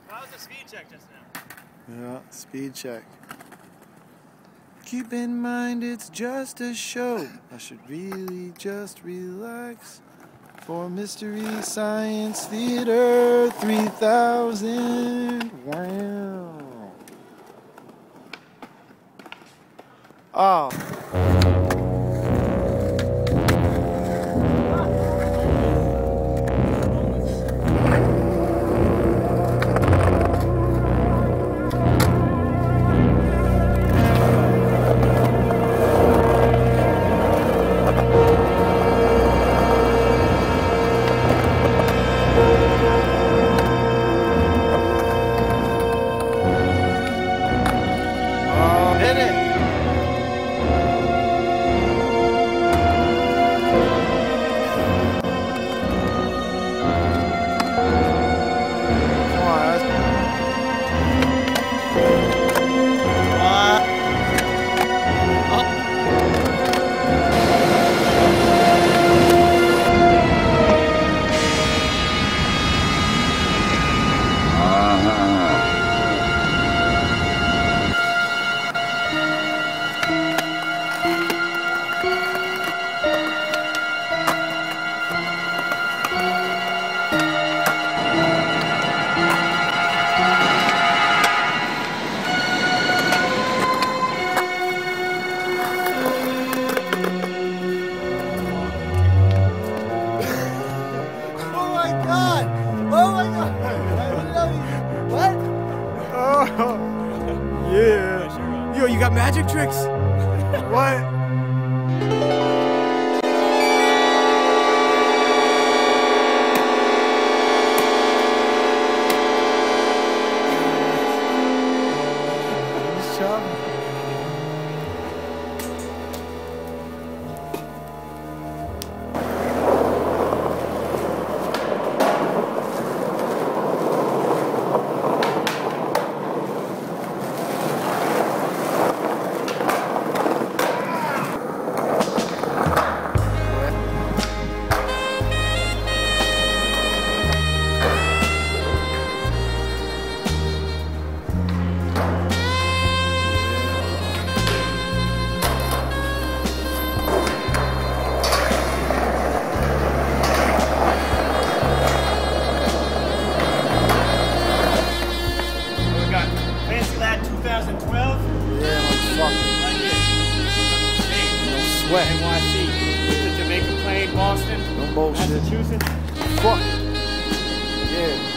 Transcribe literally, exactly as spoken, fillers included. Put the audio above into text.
How was the speed check just now? Yeah, speed check. Keep in mind it's just a show. I should really just relax. For Mystery Science Theater three thousand. Wow. Oh. Hit it. Come on. What? Oh, yeah. Yo, you got magic tricks? What? twenty twelve? Yeah, I'm fucking. Like this. Hey, Sweat. N Y C. Went to Jamaica Plain, Boston, No bullshit. Massachusetts. Fuck. Yeah.